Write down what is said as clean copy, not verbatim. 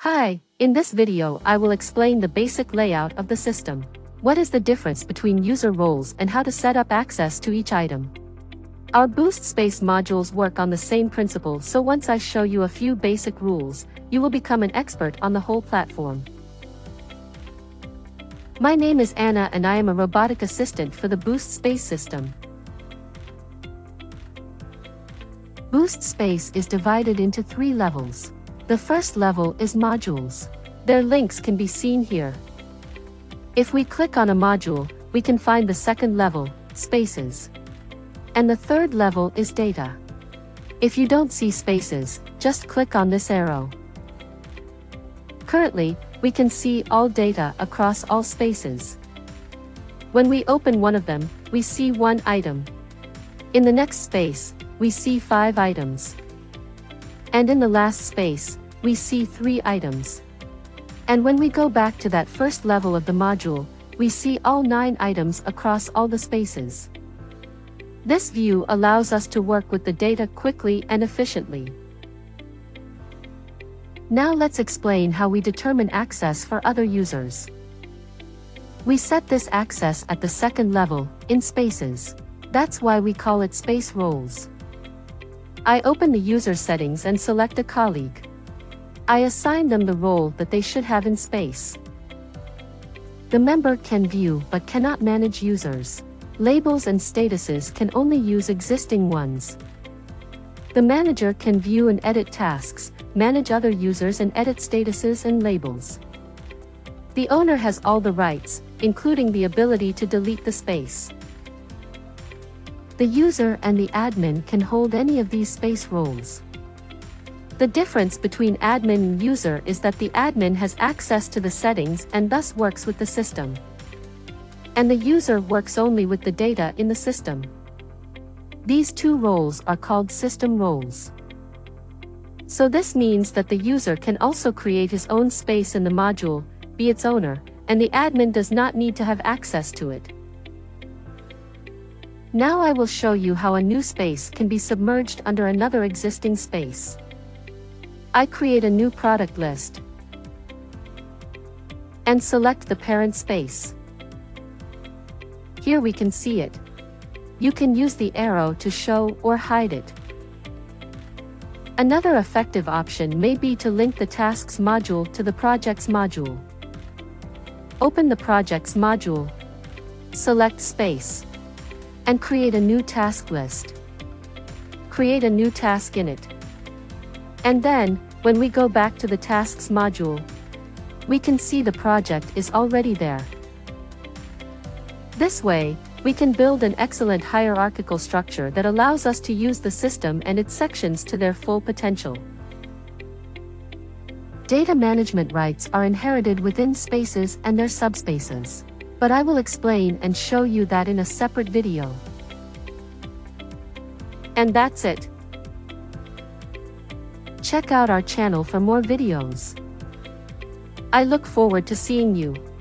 Hi, in this video I will explain the basic layout of the system. What is the difference between user roles and how to set up access to each item? Our Boost.space modules work on the same principle, so once I show you a few basic rules, you will become an expert on the whole platform. My name is Anna and I am a robotic assistant for the Boost.space system. Boost.space is divided into 3 levels. The first level is modules. Their links can be seen here. If we click on a module, we can find the second level, spaces. And the third level is data. If you don't see spaces, just click on this arrow. Currently, we can see all data across all spaces. When we open one of them, we see 1 item. In the next space, we see 5 items. And in the last space, we see 3 items. And when we go back to that first level of the module, we see all 9 items across all the spaces. This view allows us to work with the data quickly and efficiently. Now let's explain how we determine access for other users. We set this access at the second level, in spaces. That's why we call it space roles. I open the user settings and select a colleague. I assign them the role that they should have in space. The member can view but cannot manage users. Labels and statuses can only use existing ones. The manager can view and edit tasks, manage other users and edit statuses and labels. The owner has all the rights, including the ability to delete the space. The user and the admin can hold any of these space roles. The difference between admin and user is that the admin has access to the settings and thus works with the system. And the user works only with the data in the system. These 2 roles are called system roles. So this means that the user can also create his own space in the module, be its owner, and the admin does not need to have access to it. Now I will show you how a new space can be submerged under another existing space. I create a new product list and select the parent space. Here we can see it. You can use the arrow to show or hide it. Another effective option may be to link the tasks module to the projects module. Open the projects module, select space, and create a new task list. Create a new task in it. And then, when we go back to the tasks module, we can see the project is already there. This way, we can build an excellent hierarchical structure that allows us to use the system and its sections to their full potential. Data management rights are inherited within spaces and their subspaces. But I will explain and show you that in a separate video. And that's it. Check out our channel for more videos. I look forward to seeing you.